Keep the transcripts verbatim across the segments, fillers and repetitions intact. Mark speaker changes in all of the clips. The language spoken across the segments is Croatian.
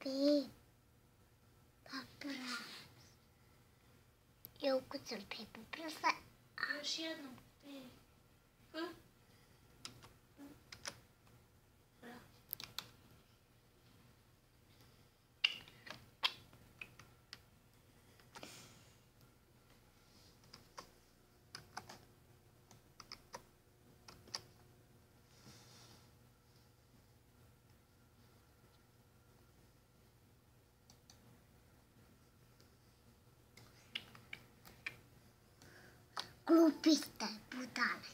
Speaker 1: P. Papras. Eu ukucam P paprasa.
Speaker 2: Još jednom. P. P. Bravo.
Speaker 1: Glupiste, budale.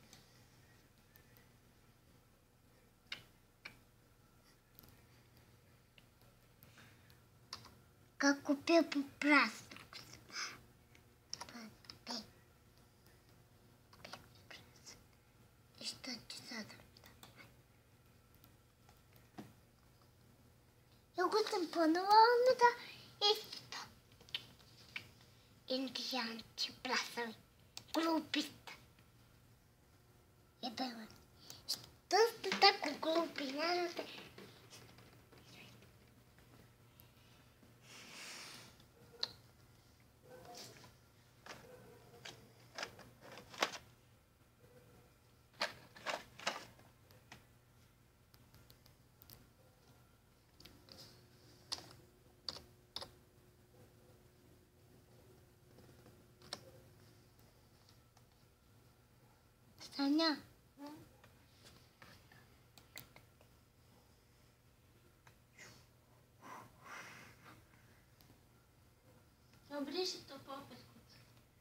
Speaker 1: Kako P paprasa. I što ću sada? Ja ukucam ponovo onda isto. Indijanci prasavi. Glupiste. Jebele. Što ste tako glupi, ne znate? Sanja.
Speaker 2: Obriši to pa opet kuca.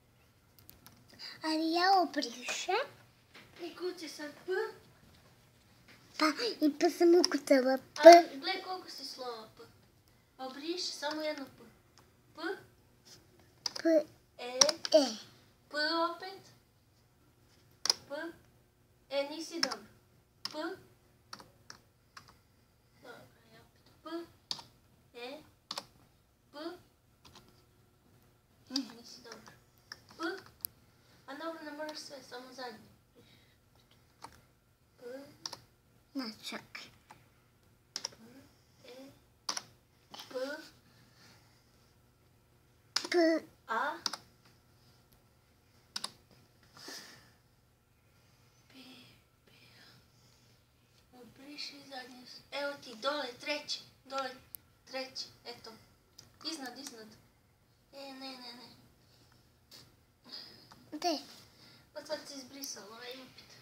Speaker 1: Ali ja obrišem.
Speaker 2: I kuci sad P.
Speaker 1: Pa i pa sam ukucala P.
Speaker 2: A gle koliko si slova P. Obriši samo jedno P. P.
Speaker 1: P.
Speaker 2: E.
Speaker 1: E.
Speaker 2: P opet. P. E, nisi dobro. P. Dobro, ja opet. P. E. P. Nisi dobro. P. A dobro, ne moraš sve, samo zadnje. P.
Speaker 1: Na čak.
Speaker 2: P. E. P.
Speaker 1: P.
Speaker 2: A. Obriši zadnje. Evo ti, dole, treći. Dole, treći. Eto. Iznad, iznad. E, ne, ne, ne.
Speaker 1: Gde?
Speaker 2: Pa sad si izbrisala, ovaj opet.